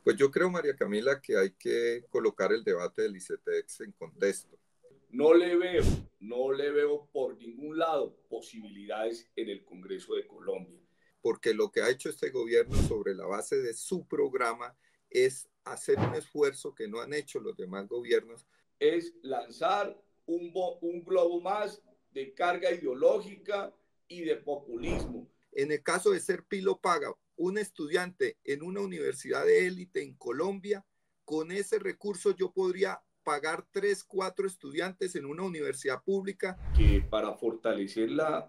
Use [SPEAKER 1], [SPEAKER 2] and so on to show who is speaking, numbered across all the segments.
[SPEAKER 1] Pues yo creo, María Camila, que hay que colocar el debate del ICETEX en contexto.
[SPEAKER 2] No le veo, no le veo por ningún lado posibilidades en el Congreso de Colombia.
[SPEAKER 1] Porque lo que ha hecho este gobierno sobre la base de su programa es hacer un esfuerzo que no han hecho los demás gobiernos.
[SPEAKER 2] Es lanzar un globo más de carga ideológica y de populismo.
[SPEAKER 1] En el caso de ser Pilo Paga, un estudiante en una universidad de élite en Colombia, con ese recurso yo podría pagar 3, 4 estudiantes en una universidad pública.
[SPEAKER 2] Que para fortalecer la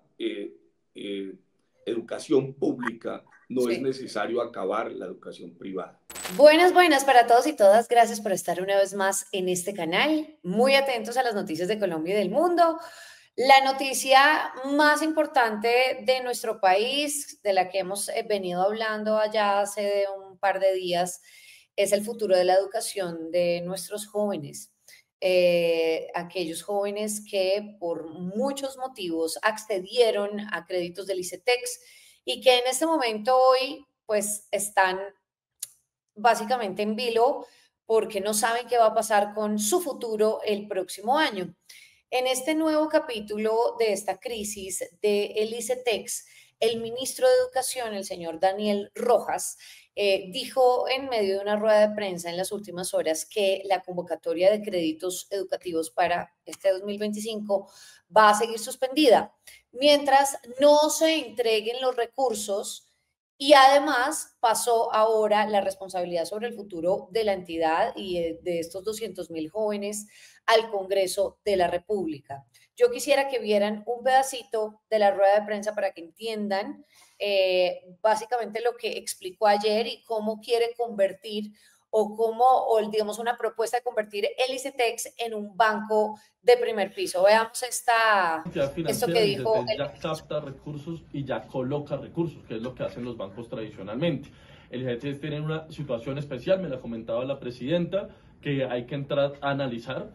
[SPEAKER 2] educación pública no es necesario acabar la educación privada.
[SPEAKER 3] Buenas para todos y todas. Gracias por estar una vez más en este canal. Muy atentos a las noticias de Colombia y del mundo. La noticia más importante de nuestro país, de la que hemos venido hablando allá hace un par de días, es el futuro de la educación de nuestros jóvenes. Aquellos jóvenes que por muchos motivos accedieron a créditos del ICETEX y que en este momento hoy pues están básicamente en vilo porque no saben qué va a pasar con su futuro el próximo año. En este nuevo capítulo de esta crisis del ICETEX, el ministro de Educación, el señor Daniel Rojas, dijo en medio de una rueda de prensa en las últimas horas que la convocatoria de créditos educativos para este 2025 va a seguir suspendida mientras no se entreguen los recursos. Y además pasó ahora la responsabilidad sobre el futuro de la entidad y de estos 200.000 jóvenes al Congreso de la República. Yo quisiera que vieran un pedacito de la rueda de prensa para que entiendan básicamente lo que explicó ayer y cómo quiere convertir digamos, una propuesta de convertir el ICETEX en un banco de primer piso. Veamos esto que dijo.
[SPEAKER 4] El ya capta recursos y ya coloca recursos, que es lo que hacen los bancos tradicionalmente. El ICETEX tiene una situación especial, me la comentaba la presidenta, que hay que entrar a analizar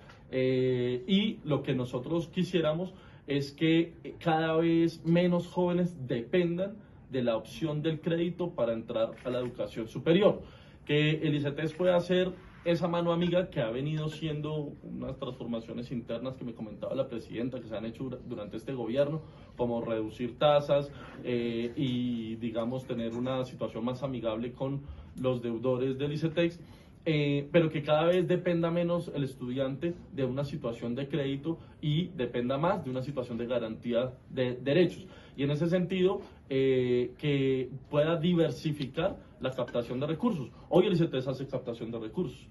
[SPEAKER 4] y lo que nosotros quisiéramos es que cada vez menos jóvenes dependan de la opción del crédito para entrar a la educación superior. Que el ICETEX pueda hacer esa mano amiga que ha venido siendo unas transformaciones internas que me comentaba la presidenta que se han hecho durante este gobierno, como reducir tasas y digamos tener una situación más amigable con los deudores del ICETEX, pero que cada vez dependa menos el estudiante de una situación de crédito y dependa más de una situación de garantía de derechos. Y en ese sentido, que pueda diversificar la captación de recursos. Hoy el ICETEX hace captación de recursos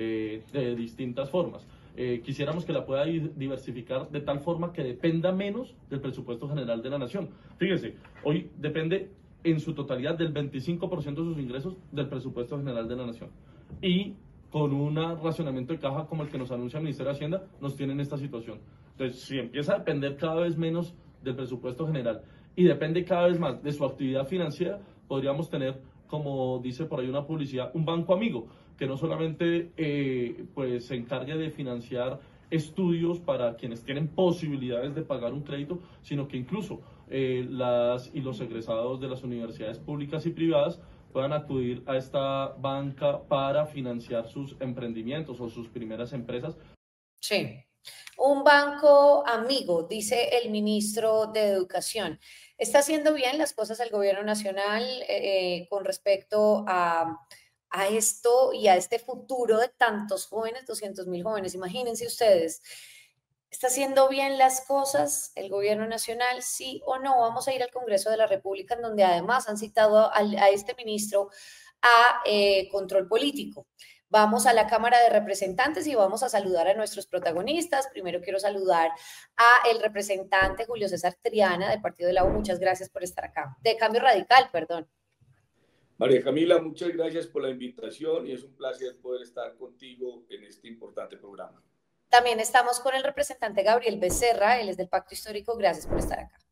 [SPEAKER 4] de distintas formas. Quisiéramos que la pueda diversificar de tal forma que dependa menos del presupuesto general de la nación. Fíjese, hoy depende en su totalidad del 25% de sus ingresos del presupuesto general de la nación. Y con un racionamiento de caja como el que nos anuncia el Ministerio de Hacienda, nos tienen esta situación. Entonces, si empieza a depender cada vez menos del presupuesto general y depende cada vez más de su actividad financiera, podríamos tener, como dice por ahí una publicidad, un banco amigo, que no solamente pues se encargue de financiar estudios para quienes tienen posibilidades de pagar un crédito, sino que incluso las y los egresados de las universidades públicas y privadas puedan acudir a esta banca para financiar sus emprendimientos o sus primeras empresas.
[SPEAKER 3] Sí, un banco amigo, dice el ministro de Educación. ¿Está haciendo bien las cosas el gobierno nacional con respecto a esto y a este futuro de tantos jóvenes, 200.000 jóvenes? Imagínense ustedes. ¿Está haciendo bien las cosas el gobierno nacional, sí o no? Vamos a ir al Congreso de la República, en donde además han citado a este ministro a control político. Vamos a la Cámara de Representantes y vamos a saludar a nuestros protagonistas. Primero quiero saludar a el representante Julio César Triana del Partido de la U. Muchas gracias por estar acá. De Cambio Radical, perdón.
[SPEAKER 2] María Camila, muchas gracias por la invitación y es un placer poder estar contigo en este importante programa.
[SPEAKER 3] También estamos con el representante Gabriel Becerra, él es del Pacto Histórico. Gracias por estar acá.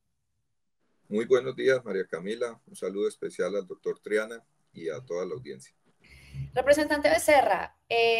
[SPEAKER 1] Muy buenos días, María Camila. Un saludo especial al doctor Triana y a toda la audiencia.
[SPEAKER 3] Representante Becerra,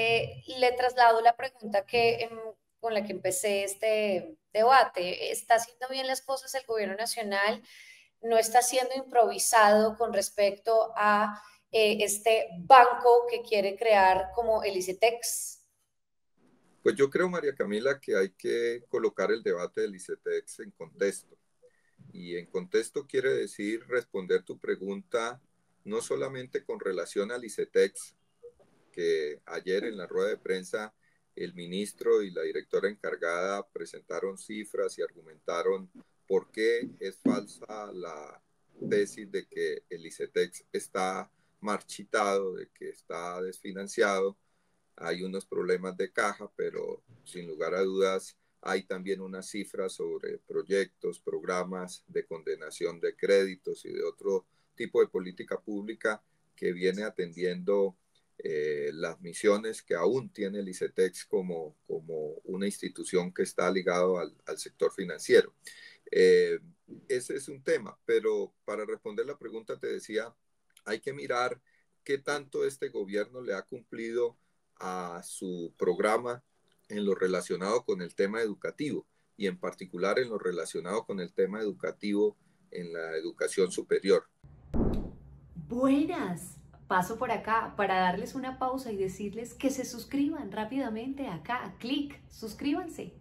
[SPEAKER 3] le traslado la pregunta con la que empecé este debate. ¿Está haciendo bien las cosas el gobierno nacional? ¿No está siendo improvisado con respecto a este banco que quiere crear como el ICETEX?
[SPEAKER 1] Pues yo creo, María Camila, que hay que colocar el debate del ICETEX en contexto. Y en contexto quiere decir responder tu pregunta no solamente con relación al ICETEX, que ayer en la rueda de prensa el ministro y la directora encargada presentaron cifras y argumentaron por qué es falsa la tesis de que el ICETEX está marchitado, de que está desfinanciado. Hay unos problemas de caja, pero sin lugar a dudas hay también unas cifras sobre proyectos, programas de condenación de créditos y de otro tipo de política pública que viene atendiendo las misiones que aún tiene el ICETEX como una institución que está ligado al sector financiero. Eh, Ese es un tema, pero para responder la pregunta te decía, hay que mirar qué tanto este gobierno le ha cumplido a su programa en lo relacionado con el tema educativo y en particular en lo relacionado con el tema educativo en la educación superior.
[SPEAKER 5] Buenas, paso por acá para darles una pausa y decirles que se suscriban rápidamente acá, clic, suscríbanse.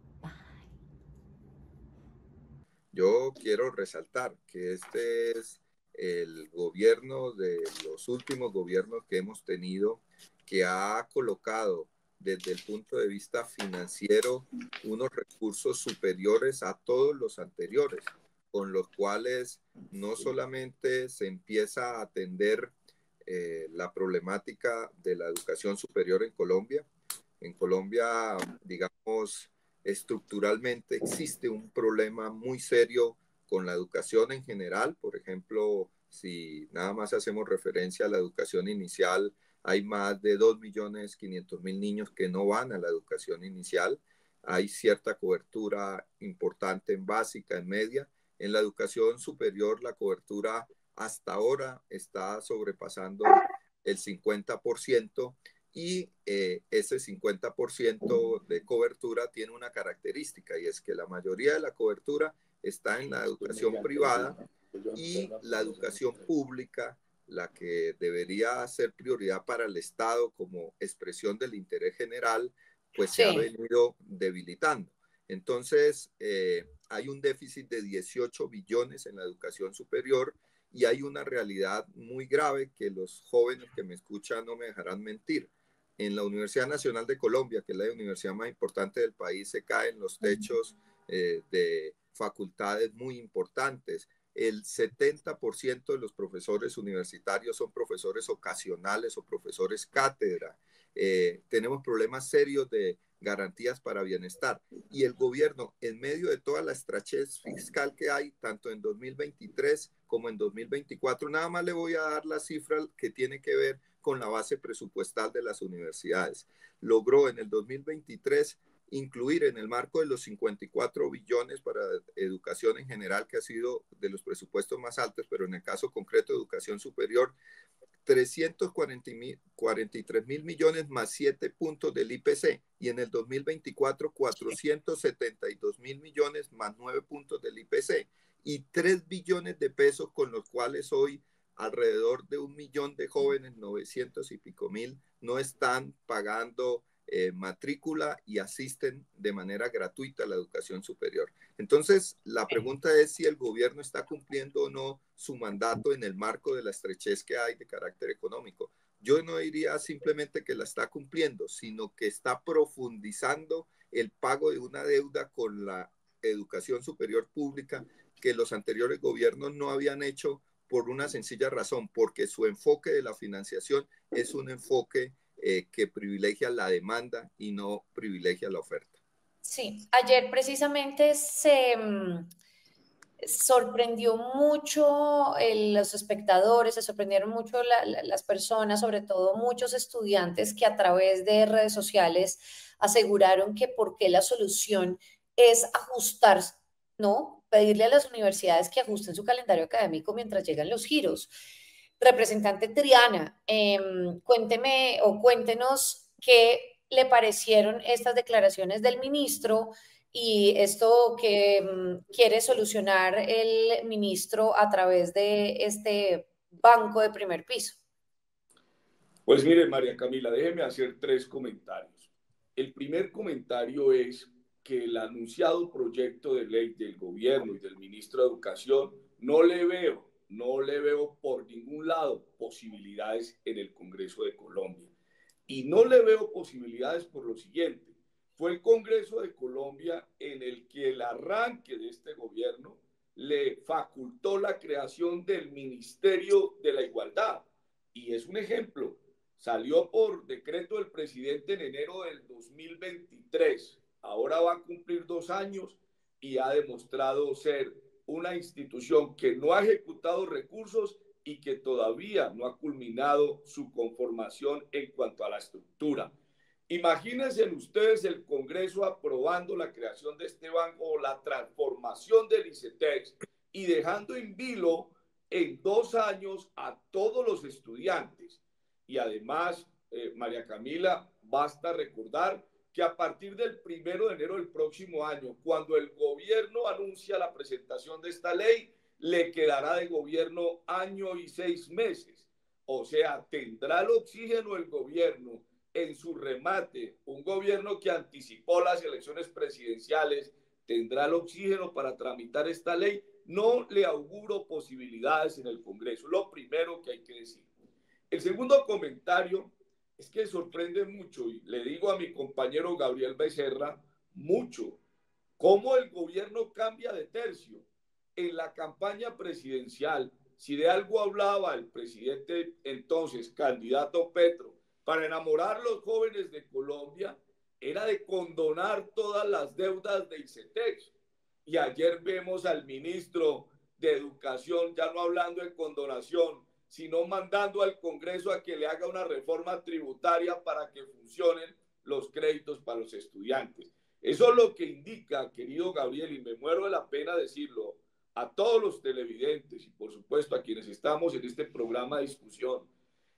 [SPEAKER 1] Yo quiero resaltar que este es el gobierno de los últimos gobiernos que hemos tenido que ha colocado desde el punto de vista financiero unos recursos superiores a todos los anteriores, con los cuales no solamente se empieza a atender la problemática de la educación superior en Colombia. En Colombia, digamos, estructuralmente existe un problema muy serio con la educación en general. Por ejemplo, si nada más hacemos referencia a la educación inicial, hay más de 2.500.000 niños que no van a la educación inicial. Hay cierta cobertura importante en básica, en media. En la educación superior, la cobertura hasta ahora está sobrepasando el 50%. Y ese 50% de cobertura tiene una característica y es que la mayoría de la cobertura está en la educación privada y la educación pública, la que debería ser prioridad para el Estado como expresión del interés general, pues se ha venido debilitando. Entonces, hay un déficit de 18 billones en la educación superior y hay una realidad muy grave que los jóvenes que me escuchan no me dejarán mentir. En la Universidad Nacional de Colombia, que es la universidad más importante del país, se caen los techos de facultades muy importantes. El 70% de los profesores universitarios son profesores ocasionales o profesores cátedra. Tenemos problemas serios de garantías para bienestar. Y el gobierno, en medio de toda la estrechez fiscal que hay, tanto en 2023 como en 2024, nada más le voy a dar la cifra que tiene que ver con la base presupuestal de las universidades. Logró en el 2023 incluir en el marco de los 54 billones para educación en general, que ha sido de los presupuestos más altos, pero en el caso concreto de educación superior, 343.000 millones más 7 puntos del IPC y en el 2024 472.000 millones más 9 puntos del IPC y 3 billones de pesos con los cuales hoy alrededor de 1.000.000 de jóvenes, 900 y pico mil, no están pagando matrícula y asisten de manera gratuita a la educación superior. Entonces, la pregunta es si el gobierno está cumpliendo o no su mandato en el marco de la estrechez que hay de carácter económico. Yo no diría simplemente que la está cumpliendo, sino que está profundizando el pago de una deuda con la educación superior pública que los anteriores gobiernos no habían hecho por una sencilla razón, porque su enfoque de la financiación es un enfoque que privilegia la demanda y no privilegia la oferta.
[SPEAKER 3] Sí, ayer precisamente se sorprendió mucho los espectadores, se sorprendieron mucho las personas, sobre todo muchos estudiantes que a través de redes sociales aseguraron que por qué la solución es ajustar, ¿no? Pedirle a las universidades que ajusten su calendario académico mientras llegan los giros. Representante Triana, cuénteme o cuéntenos qué le parecieron estas declaraciones del ministro y esto que quiere solucionar el ministro a través de este banco de primer piso.
[SPEAKER 2] Pues mire, María Camila, déjeme hacer 3 comentarios. El primer comentario es que el anunciado proyecto de ley del gobierno y del ministro de Educación no le veo por ningún lado posibilidades en el Congreso de Colombia. Y no le veo posibilidades por lo siguiente. Fue el Congreso de Colombia en el que el arranque de este gobierno le facultó la creación del Ministerio de la Igualdad. Y es un ejemplo. Salió por decreto del presidente en enero del 2023. Ahora va a cumplir 2 años y ha demostrado ser una institución que no ha ejecutado recursos y que todavía no ha culminado su conformación en cuanto a la estructura. Imagínense ustedes el Congreso aprobando la creación de este banco o la transformación del ICETEX y dejando en vilo en 2 años a todos los estudiantes. Y además, María Camila, basta recordar que a partir del 1 de enero del próximo año, cuando el gobierno anuncia la presentación de esta ley, le quedará de gobierno 1 año y 6 meses. O sea, tendrá el oxígeno el gobierno en su remate, un gobierno que anticipó las elecciones presidenciales, tendrá el oxígeno para tramitar esta ley. No le auguro posibilidades en el Congreso, lo primero que hay que decir. El segundo comentario es que sorprende mucho, y le digo a mi compañero Gabriel Becerra, mucho, cómo el gobierno cambia de tercio. En la campaña presidencial, si de algo hablaba el presidente entonces, candidato Petro, para enamorar a los jóvenes de Colombia, era de condonar todas las deudas de ICETEX. Y ayer vemos al ministro de Educación ya no hablando de condonación, sino mandando al Congreso a que le haga una reforma tributaria para que funcionen los créditos para los estudiantes. Eso es lo que indica, querido Gabriel, y me muero de la pena decirlo a todos los televidentes y por supuesto a quienes estamos en este programa de discusión,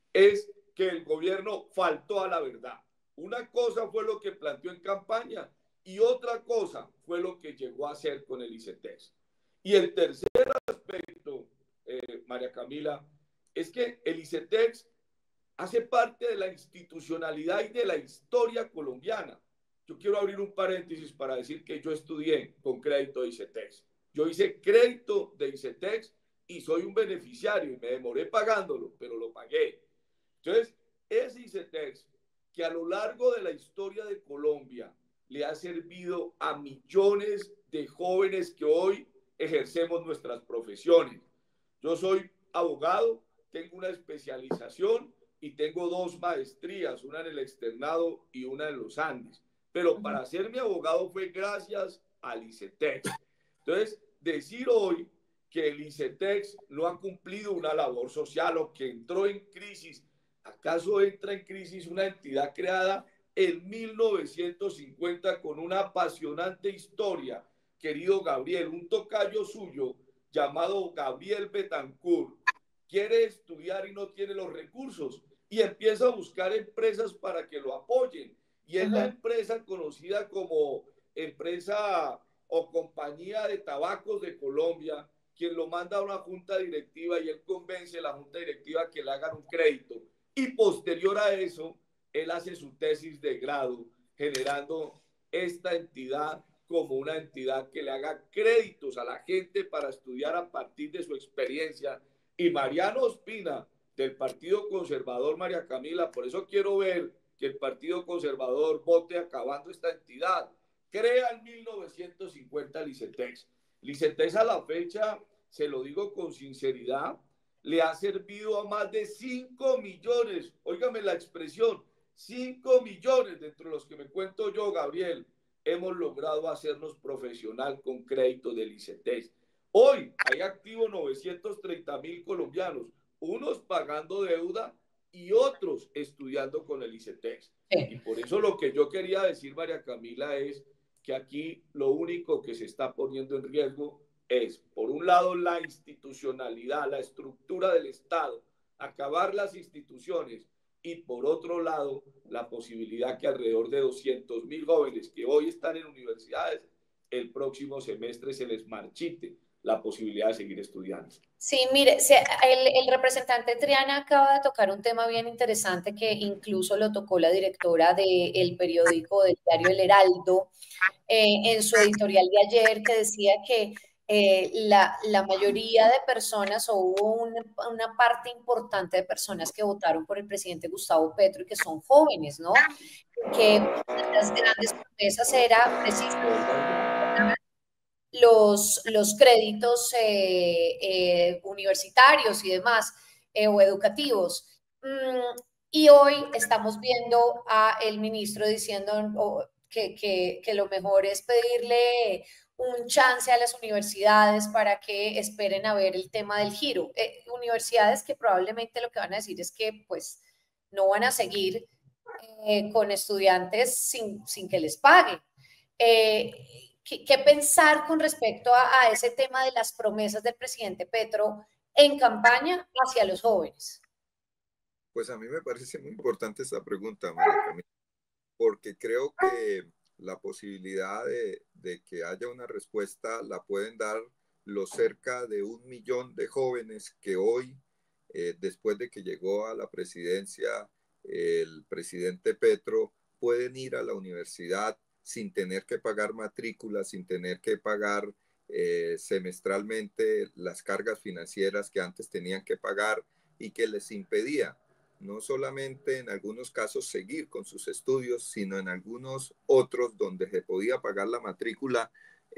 [SPEAKER 2] es que el gobierno faltó a la verdad. Una cosa fue lo que planteó en campaña y otra cosa fue lo que llegó a hacer con el ICETEX. Y el tercer aspecto, María Camila, es que el ICETEX hace parte de la institucionalidad y de la historia colombiana. Yo quiero abrir un paréntesis para decir que yo estudié con crédito de ICETEX. Yo hice crédito de ICETEX y soy un beneficiario y me demoré pagándolo, pero lo pagué. Entonces, ese ICETEX que a lo largo de la historia de Colombia le ha servido a millones de jóvenes que hoy ejercemos nuestras profesiones. Yo soy abogado, tengo una especialización y tengo 2 maestrías, una en el externado y una en los Andes. Pero para ser mi abogado fue gracias al ICETEX. Entonces, decir hoy que el ICETEX no ha cumplido una labor social o que entró en crisis, ¿acaso entra en crisis una entidad creada en 1950 con una apasionante historia? Querido Gabriel, un tocayo suyo llamado Gabriel Betancourt quiere estudiar y no tiene los recursos y empieza a buscar empresas para que lo apoyen. Y es la empresa conocida como empresa o compañía de tabacos de Colombia quien lo manda a una junta directiva y él convence a la junta directiva que le hagan un crédito. Y posterior a eso, él hace su tesis de grado generando esta entidad como una entidad que le haga créditos a la gente para estudiar a partir de su experiencia. Y Mariano Ospina, del Partido Conservador, María Camila, por eso quiero ver que el Partido Conservador vote acabando esta entidad. Crea en 1950 el ICETEX. El ICETEX a la fecha, se lo digo con sinceridad, le ha servido a más de 5 millones, óigame la expresión, 5 millones, dentro de los que me cuento yo, Gabriel, hemos logrado hacernos profesional con crédito del ICETEX. Hoy hay activos 930,000 colombianos, unos pagando deuda y otros estudiando con el ICETEX. Y por eso lo que yo quería decir, María Camila, es que aquí lo único que se está poniendo en riesgo es, por un lado, la institucionalidad, la estructura del Estado, acabar las instituciones, y por otro lado, la posibilidad que alrededor de 200,000 jóvenes que hoy están en universidades, el próximo semestre se les marchite la posibilidad de seguir estudiando.
[SPEAKER 3] Sí, mire, el representante Triana acaba de tocar un tema bien interesante que incluso lo tocó la directora del periódico del diario El Heraldo en su editorial de ayer, que decía que la mayoría de personas, o hubo una parte importante de personas que votaron por el presidente Gustavo Petro y que son jóvenes, ¿no? Que las grandes promesas era precisamente los créditos universitarios y demás, o educativos. Y hoy estamos viendo a el ministro diciendo que lo mejor es pedirle un chance a las universidades para que esperen a ver el tema del giro. Universidades que probablemente lo que van a decir es que pues no van a seguir con estudiantes sin que les paguen. ¿Qué pensar con respecto a ese tema de las promesas del presidente Petro en campaña hacia los jóvenes?
[SPEAKER 1] Pues a mí me parece muy importante esta pregunta, María Camila, porque creo que la posibilidad de que haya una respuesta la pueden dar los cerca de 1 millón de jóvenes que hoy, después de que llegó a la presidencia el presidente Petro, pueden ir a la universidad sin tener que pagar matrícula, sin tener que pagar semestralmente las cargas financieras que antes tenían que pagar y que les impedía no solamente en algunos casos seguir con sus estudios, sino en algunos otros donde se podía pagar la matrícula,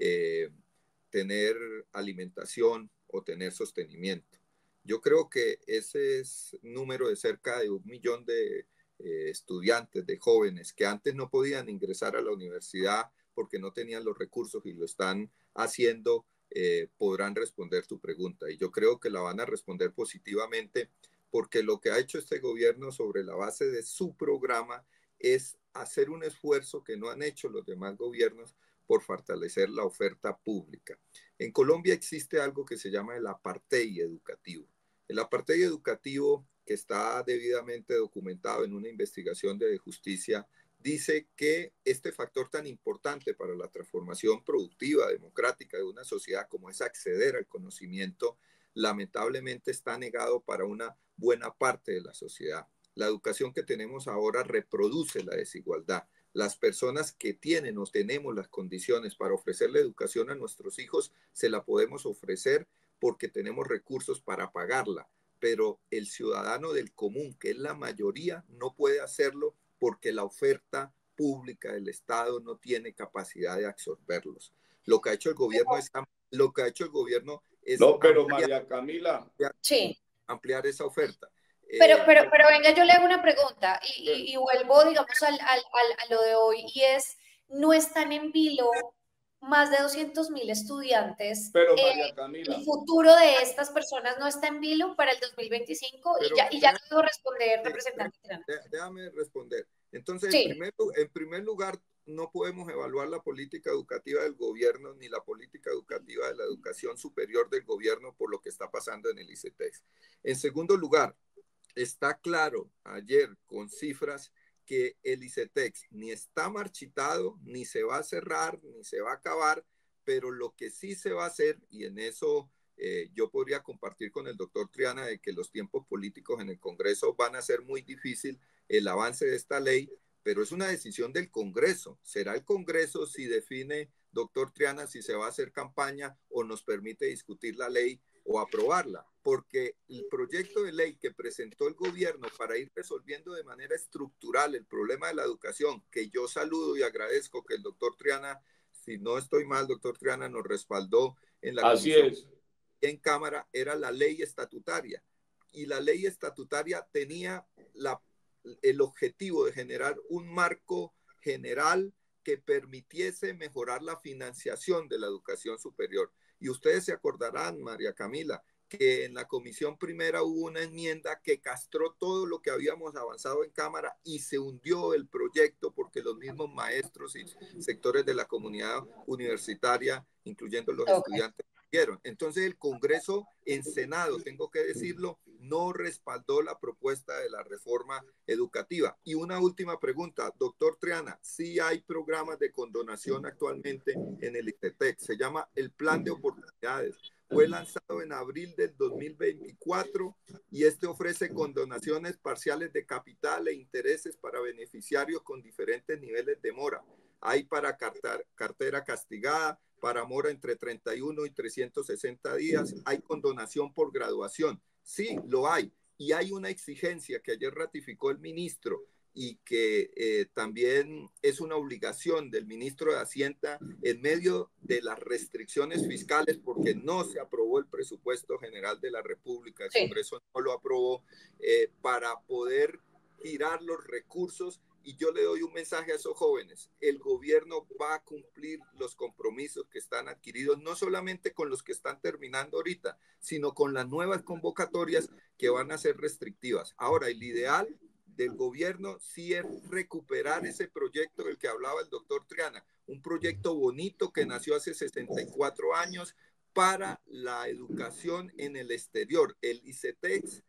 [SPEAKER 1] tener alimentación o tener sostenimiento. Yo creo que ese es número de cerca de 1 millón de estudiantes, de jóvenes que antes no podían ingresar a la universidad porque no tenían los recursos y lo están haciendo, podrán responder tu pregunta. Y yo creo que la van a responder positivamente, porque lo que ha hecho este gobierno sobre la base de su programa es hacer un esfuerzo que no han hecho los demás gobiernos por fortalecer la oferta pública. En Colombia existe algo que se llama el apartheid educativo. El apartheid educativo, que está debidamente documentado en una investigación de justicia, dice que este factor tan importante para la transformación productiva, democrática de una sociedad como es acceder al conocimiento, lamentablemente está negado para una buena parte de la sociedad. La educación que tenemos ahora reproduce la desigualdad. Las personas que tienen o tenemos las condiciones para ofrecerle educación a nuestros hijos, se la podemos ofrecer porque tenemos recursos para pagarla, pero el ciudadano del común, que es la mayoría, no puede hacerlo porque la oferta pública del Estado no tiene capacidad de absorberlos. Lo que ha hecho el gobierno es
[SPEAKER 2] no, pero María Camila,
[SPEAKER 1] ampliar esa oferta.
[SPEAKER 3] Pero venga, yo le hago una pregunta y vuelvo, digamos, a lo de hoy, y es, ¿no están en vilo más de 200.000 estudiantes?
[SPEAKER 2] Pero María Camila,
[SPEAKER 3] ¿el futuro de estas personas no está en vilo para el 2025? Y ya puedo responder, representante Triana.
[SPEAKER 1] Déjame responder. Entonces,
[SPEAKER 3] sí.
[SPEAKER 1] en primer lugar, no podemos evaluar la política educativa del gobierno ni la política educativa de la educación superior del gobierno por lo que está pasando en el ICETEX. En segundo lugar, está claro ayer con cifras que el ICETEX ni está marchitado, ni se va a cerrar, ni se va a acabar, pero lo que sí se va a hacer, y en eso yo podría compartir con el doctor Triana de que los tiempos políticos en el Congreso van a ser muy difícil el avance de esta ley, pero es una decisión del Congreso. Será el Congreso si define, doctor Triana, si se va a hacer campaña o nos permite discutir la ley o aprobarla, porque el proyecto de ley que presentó el gobierno para ir resolviendo de manera estructural el problema de la educación, que yo saludo y agradezco que el doctor Triana, si no estoy mal, doctor Triana, nos respaldó en la comisión en Cámara, era la ley estatutaria. Y la ley estatutaria tenía el objetivo de generar un marco general que permitiese mejorar la financiación de la educación superior. Y ustedes se acordarán, María Camila, que en la comisión primera hubo una enmienda que castró todo lo que habíamos avanzado en Cámara y se hundió el proyecto porque los mismos maestros y sectores de la comunidad universitaria, incluyendo los estudiantes, vieron. Entonces el Congreso en Senado, tengo que decirlo, no respaldó la propuesta de la reforma educativa. Y una última pregunta, doctor Triana, sí hay programas de condonación actualmente en el ICETEX, se llama el Plan de Oportunidades. Fue lanzado en abril del 2024 y este ofrece condonaciones parciales de capital e intereses para beneficiarios con diferentes niveles de mora. Hay para cartera castigada, para mora entre 31 y 360 días, hay condonación por graduación. Sí, lo hay. Y hay una exigencia que ayer ratificó el ministro y que también es una obligación del ministro de Hacienda en medio de las restricciones fiscales, porque no se aprobó el presupuesto general de la República, el Congreso no lo aprobó, para poder girar los recursos. Y yo le doy un mensaje a esos jóvenes: el gobierno va a cumplir los compromisos que están adquiridos, no solamente con los que están terminando ahorita, sino con las nuevas convocatorias que van a ser restrictivas. Ahora, el ideal del gobierno sí es recuperar ese proyecto del que hablaba el doctor Triana, un proyecto bonito que nació hace 64 años para la educación en el exterior. El ICETEX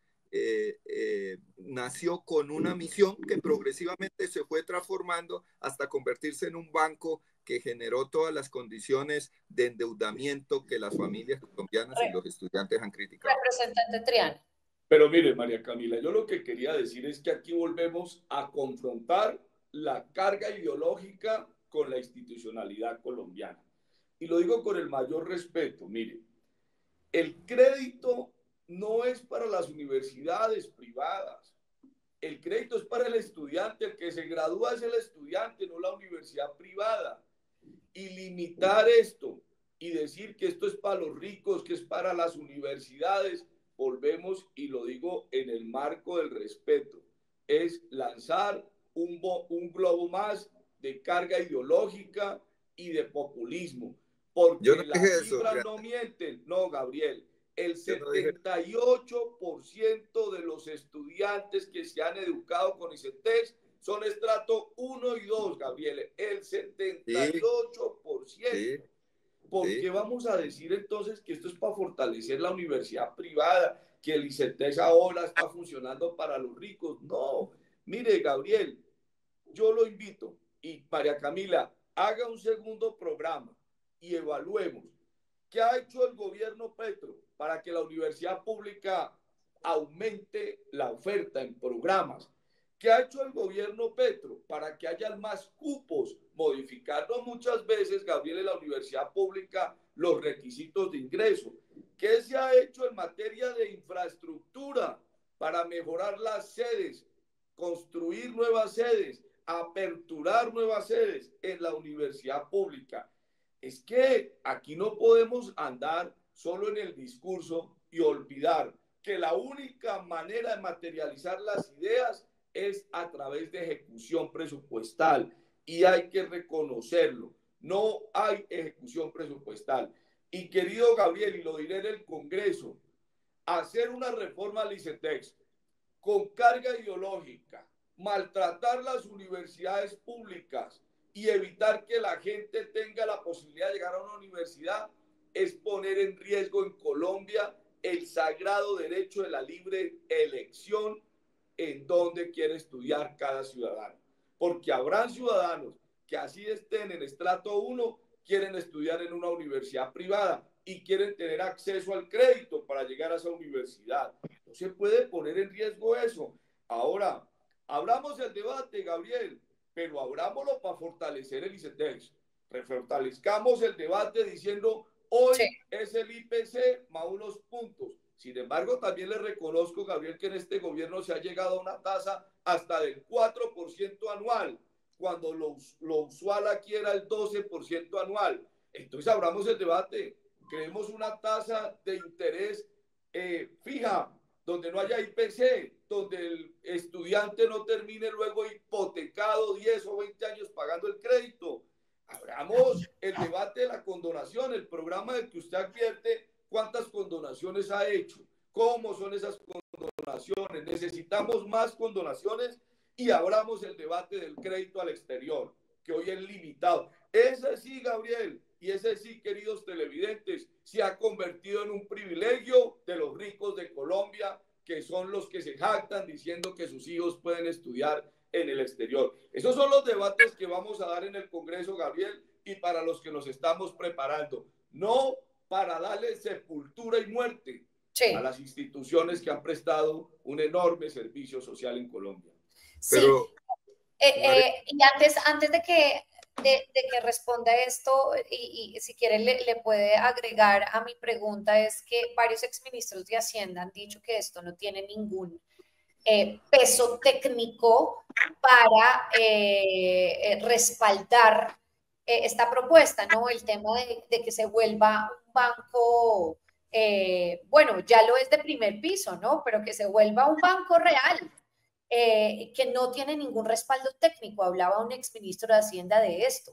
[SPEAKER 1] nació con una misión que progresivamente se fue transformando hasta convertirse en un banco que generó todas las condiciones de endeudamiento que las familias colombianas y los estudiantes han criticado.
[SPEAKER 3] Representante Triana.
[SPEAKER 2] Pero mire, María Camila, yo lo que quería decir es que aquí volvemos a confrontar la carga ideológica con la institucionalidad colombiana. Y lo digo con el mayor respeto. Mire, el crédito no es para las universidades privadas. El crédito es para el estudiante. El que se gradúa es el estudiante, no la universidad privada. Y limitar esto y decir que esto es para los ricos, que es para las universidades, volvemos, y lo digo en el marco del respeto, es lanzar un globo más de carga ideológica y de populismo. Porque las cifras no mienten. No, Gabriel. El 78% de los estudiantes que se han educado con ICETEX son estrato 1 y 2, Gabriel. El 78%. Sí. ¿Por qué vamos a decir entonces que esto es para fortalecer la universidad privada, que el ICETEX ahora está funcionando para los ricos? No. Mire, Gabriel, yo lo invito, y María Camila, haga un segundo programa y evaluemos qué ha hecho el gobierno Petro para que la universidad pública aumente la oferta en programas. ¿Qué ha hecho el gobierno Petro para que haya más cupos? Modificando muchas veces, Gabriel, en la universidad pública los requisitos de ingreso. ¿Qué se ha hecho en materia de infraestructura para mejorar las sedes, construir nuevas sedes, aperturar nuevas sedes en la universidad pública? Es que aquí no podemos andar solo en el discurso y olvidar que la única manera de materializar las ideas es a través de ejecución presupuestal, y hay que reconocerlo. No hay ejecución presupuestal. Y querido Gabriel, y lo diré en el Congreso, hacer una reforma al ICETEX con carga ideológica, maltratar las universidades públicas y evitar que la gente tenga la posibilidad de llegar a una universidad es poner en riesgo en Colombia el sagrado derecho de la libre elección en donde quiere estudiar cada ciudadano. Porque habrán ciudadanos que así estén en estrato 1, quieren estudiar en una universidad privada y quieren tener acceso al crédito para llegar a esa universidad. No se puede poner en riesgo eso. Ahora, abramos el debate, Gabriel, pero abrámoslo para fortalecer el ICETEX. Refortalezcamos el debate diciendo, hoy es el IPC más unos puntos. Sin embargo, también le reconozco, Gabriel, que en este gobierno se ha llegado a una tasa hasta del 4% anual, cuando lo usual aquí era el 12% anual. Entonces, abramos el debate. Creemos una tasa de interés fija, donde no haya IPC, donde el estudiante no termine luego hipotecado 10 o 20 años pagando el crédito. Abramos el debate de la condonación, el programa del que usted advierte. ¿Cuántas condonaciones ha hecho? ¿Cómo son esas condonaciones? Necesitamos más condonaciones, y abramos el debate del crédito al exterior, que hoy es limitado. Ese sí, Gabriel, y ese sí, queridos televidentes, se ha convertido en un privilegio de los ricos de Colombia, que son los que se jactan diciendo que sus hijos pueden estudiar en el exterior. Esos son los debates que vamos a dar en el Congreso, Gabriel, y para los que nos estamos preparando. No para darle sepultura y muerte
[SPEAKER 3] Sí.
[SPEAKER 2] a las instituciones que han prestado un enorme servicio social en Colombia.
[SPEAKER 3] Sí.
[SPEAKER 1] Pero,
[SPEAKER 3] Y antes de que responda esto, y si quiere le puede agregar a mi pregunta, es que varios exministros de Hacienda han dicho que esto no tiene ningún peso técnico para respaldar esta propuesta, ¿no? El tema de que se vuelva un banco, bueno, ya lo es de primer piso, ¿no? Pero que se vuelva un banco real. Que no tiene ningún respaldo técnico. Hablaba un exministro de Hacienda de esto.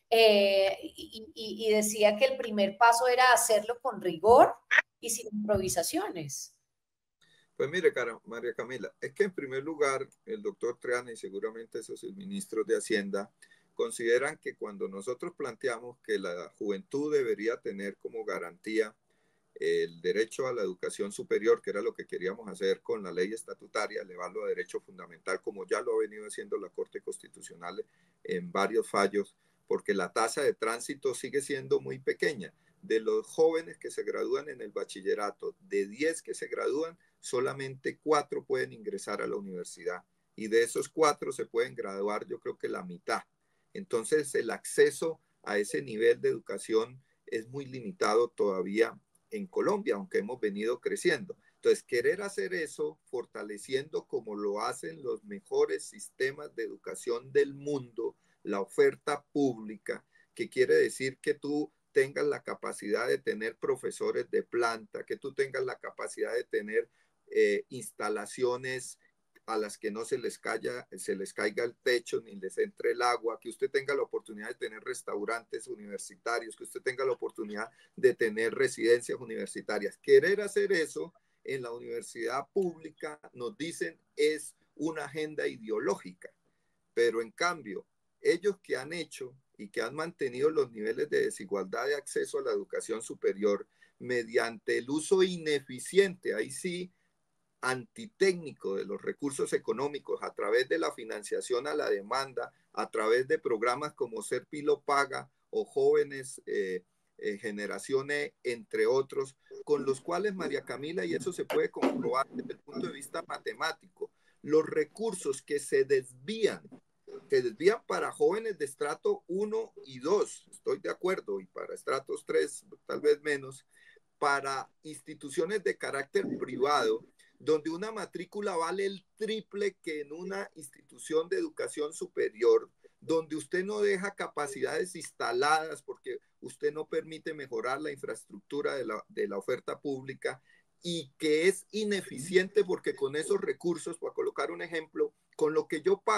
[SPEAKER 3] Y decía que el primer paso era hacerlo con rigor y sin improvisaciones.
[SPEAKER 1] pues mire, María Camila, es que en primer lugar el doctor Triana y seguramente esos ministros de Hacienda consideran que cuando nosotros planteamos que la juventud debería tener como garantía el derecho a la educación superior, que era lo que queríamos hacer con la ley estatutaria, elevarlo a derecho fundamental, como ya lo ha venido haciendo la Corte Constitucional en varios fallos, porque la tasa de tránsito sigue siendo muy pequeña. De los jóvenes que se gradúan en el bachillerato, de 10 que se gradúan, solamente 4 pueden ingresar a la universidad. Y de esos 4 se pueden graduar, yo creo que la mitad. Entonces, el acceso a ese nivel de educación es muy limitado todavía en Colombia, aunque hemos venido creciendo. Entonces, querer hacer eso, fortaleciendo como lo hacen los mejores sistemas de educación del mundo, la oferta pública, que quiere decir que tú tengas la capacidad de tener profesores de planta, que tú tengas la capacidad de tener instalaciones a las que no se les caiga el techo ni les entre el agua, que usted tenga la oportunidad de tener restaurantes universitarios, que usted tenga la oportunidad de tener residencias universitarias. Querer hacer eso en la universidad pública, nos dicen, es una agenda ideológica, pero en cambio, ellos que han hecho y que han mantenido los niveles de desigualdad de acceso a la educación superior mediante el uso ineficiente, ahí sí, antitécnico de los recursos económicos a través de la financiación a la demanda, a través de programas como Ser Pilo Paga o Jóvenes Generación E, entre otros, con los cuales, María Camila, y eso se puede comprobar desde el punto de vista matemático, los recursos que se desvían para jóvenes de estrato 1 y 2, estoy de acuerdo, y para estratos 3 tal vez menos, para instituciones de carácter privado, donde una matrícula vale el triple que en una institución de educación superior, donde usted no deja capacidades instaladas porque usted no permite mejorar la infraestructura de la oferta pública y que es ineficiente porque con esos recursos, para colocar un ejemplo, con lo que yo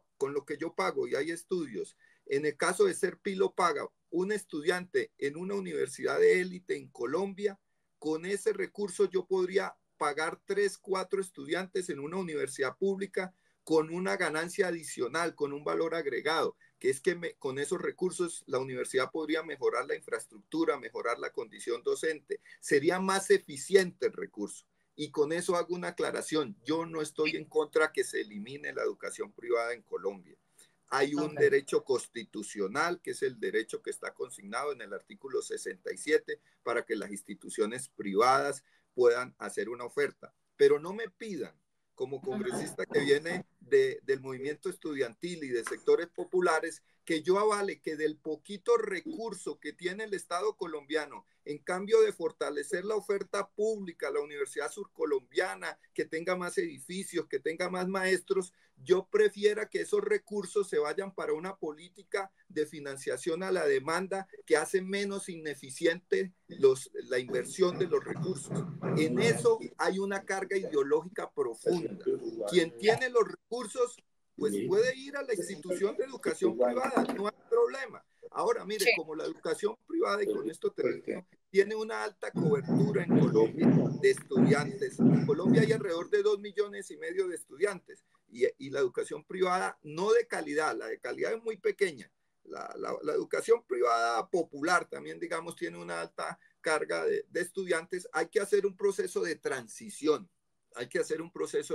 [SPEAKER 1] pago, y hay estudios, en el caso de Ser Pilo Paga, un estudiante en una universidad de élite en Colombia, con ese recurso yo podría pagar 3, 4 estudiantes en una universidad pública con una ganancia adicional, con un valor agregado, que es que con esos recursos la universidad podría mejorar la infraestructura, mejorar la condición docente, sería más eficiente el recurso. Y con eso hago una aclaración, yo no estoy en contra que se elimine la educación privada en Colombia. Hay un derecho constitucional, que es el derecho que está consignado en el artículo 67, para que las instituciones privadas puedan hacer una oferta. Pero no me pidan, como congresista que viene del movimiento estudiantil y de sectores populares, que yo avale que del poquito recurso que tiene el Estado colombiano, en cambio de fortalecer la oferta pública, la Universidad Surcolombiana, que tenga más edificios, que tenga más maestros, yo prefiera que esos recursos se vayan para una política de financiación a la demanda que hace menos ineficiente la inversión de los recursos. En eso hay una carga ideológica profunda. Quien tiene los recursos, pues puede ir a la institución de educación privada, no hay problema. Ahora, mire, como la educación privada, y con esto termino, tiene una alta cobertura en Colombia de estudiantes. En Colombia hay alrededor de 2,5 millones de estudiantes y la educación privada no de calidad, la de calidad es muy pequeña. La educación privada popular también, digamos, tiene una alta carga de estudiantes. Hay que hacer un proceso de transición.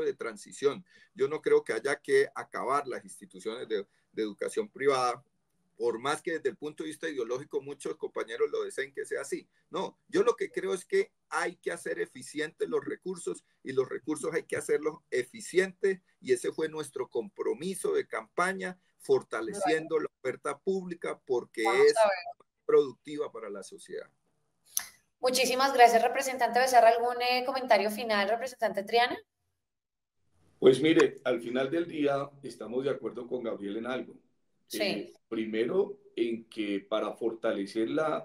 [SPEAKER 1] Yo no creo que haya que acabar las instituciones de educación privada, por más que desde el punto de vista ideológico muchos compañeros lo deseen que sea así. No, yo lo que creo es que hay que hacer eficientes los recursos y los recursos hay que hacerlos eficientes y ese fue nuestro compromiso de campaña, fortaleciendo la oferta pública porque es productiva para la sociedad.
[SPEAKER 3] Muchísimas gracias, representante Becerra. ¿Algún comentario final, representante Triana?
[SPEAKER 2] Pues mire, al final del día estamos de acuerdo con Gabriel en algo.
[SPEAKER 3] Sí.
[SPEAKER 2] Primero, en que para fortalecer la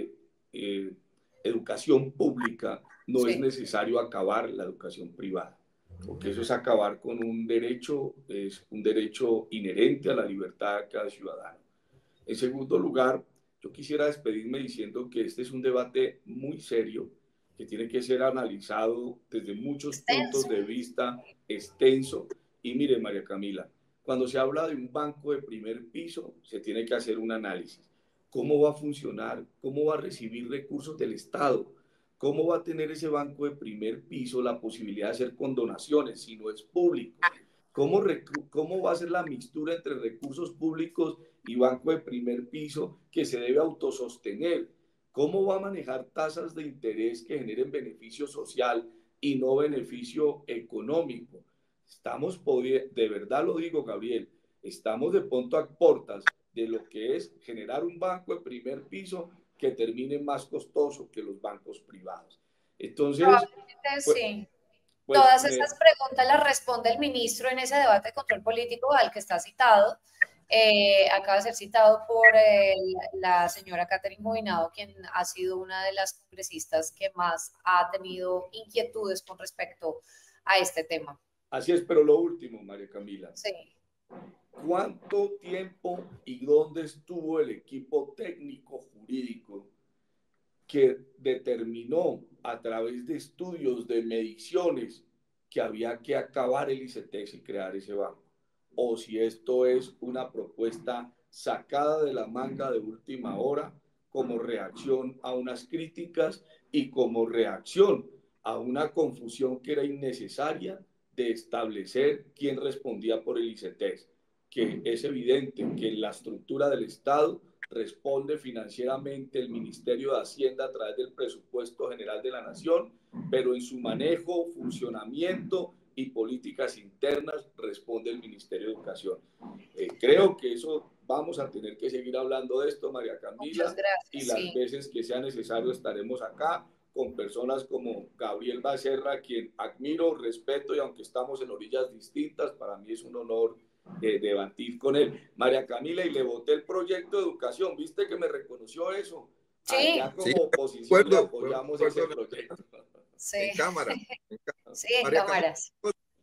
[SPEAKER 2] educación pública no es necesario acabar la educación privada, porque eso es acabar con es un derecho inherente a la libertad de cada ciudadano. En segundo lugar, yo quisiera despedirme diciendo que este es un debate muy serio, que tiene que ser analizado desde muchos puntos de vista, extenso. Y mire, María Camila, cuando se habla de un banco de primer piso, se tiene que hacer un análisis. ¿Cómo va a funcionar? ¿Cómo va a recibir recursos del Estado? ¿Cómo va a tener ese banco de primer piso la posibilidad de hacer condonaciones si no es público? ¿Cómo va a ser la mixtura entre recursos públicos y banco de primer piso que se debe autosostener? ¿Cómo va a manejar tasas de interés que generen beneficio social y no beneficio económico? De verdad lo digo, Gabriel, estamos de pronto a portas de lo que es generar un banco de primer piso que termine más costoso que los bancos privados. Entonces,
[SPEAKER 3] sí. Todas esas preguntas las responde el ministro en ese debate de control político al que está citado. Acaba de ser citado por la señora Catherine Jubinado, quien ha sido una de las congresistas que más ha tenido inquietudes con respecto a este tema.
[SPEAKER 2] Así es, pero lo último, María Camila.
[SPEAKER 3] Sí.
[SPEAKER 2] ¿Cuánto tiempo y dónde estuvo el equipo técnico jurídico que determinó a través de estudios, de mediciones, que había que acabar el ICETEX y crear ese banco? O si esto es una propuesta sacada de la manga de última hora como reacción a unas críticas y como reacción a una confusión que era innecesaria de establecer quién respondía por el ICETEX, que es evidente que en la estructura del Estado responde financieramente el Ministerio de Hacienda a través del Presupuesto General de la Nación, pero en su manejo, funcionamiento y políticas internas responde el Ministerio de Educación. Creo que eso vamos a tener que seguir hablando de esto, María Camila, y las veces que sea necesario estaremos acá con personas como Gabriel Becerra, quien admiro, respeto, y aunque estamos en orillas distintas, para mí es un honor debatir con él. María Camila, y le voté el proyecto de educación, ¿viste que me reconoció eso?
[SPEAKER 3] Sí.
[SPEAKER 2] Allá como oposición le apoyamos ese proyecto.
[SPEAKER 3] Sí.
[SPEAKER 1] En cámara.
[SPEAKER 3] Sí, en cámaras.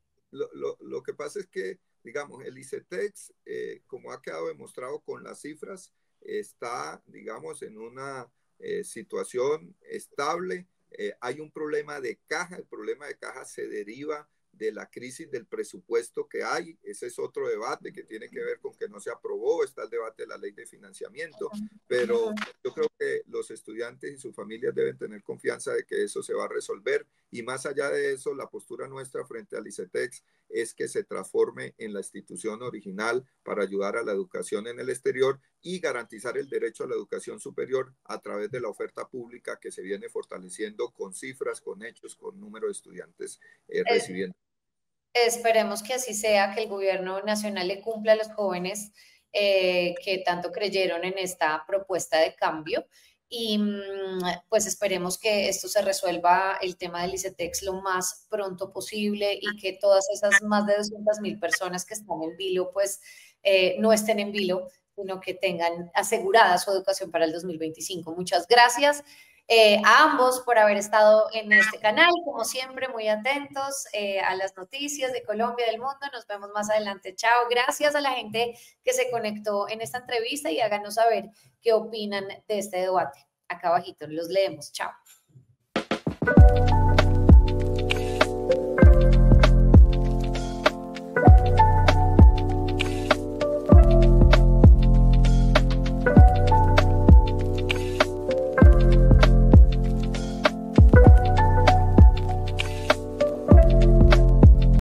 [SPEAKER 1] Lo que pasa es que, digamos, el ICETEX, como ha quedado demostrado con las cifras, está, digamos, en una situación estable. Hay un problema de caja, el problema de caja se deriva de la crisis del presupuesto que hay. Ese es otro debate que tiene que ver con que no se aprobó, está el debate de la ley de financiamiento, pero yo creo que los estudiantes y sus familias deben tener confianza de que eso se va a resolver, y más allá de eso, la postura nuestra frente al ICETEX es que se transforme en la institución original para ayudar a la educación en el exterior y garantizar el derecho a la educación superior a través de la oferta pública que se viene fortaleciendo con cifras, con hechos, con número de estudiantes recibiendo.
[SPEAKER 3] Esperemos que así sea, que el gobierno nacional le cumpla a los jóvenes que tanto creyeron en esta propuesta de cambio, y pues esperemos que esto se resuelva, el tema del ICETEX, lo más pronto posible, y que todas esas más de 200.000 personas que están en vilo pues no estén en vilo, sino que tengan asegurada su educación para el 2025. Muchas gracias a ambos por haber estado en este canal, como siempre, muy atentos a las noticias de Colombia, del mundo. Nos vemos más adelante. Chao. Gracias a la gente que se conectó en esta entrevista, y háganos saber qué opinan de este debate. Acá abajito los leemos. Chao.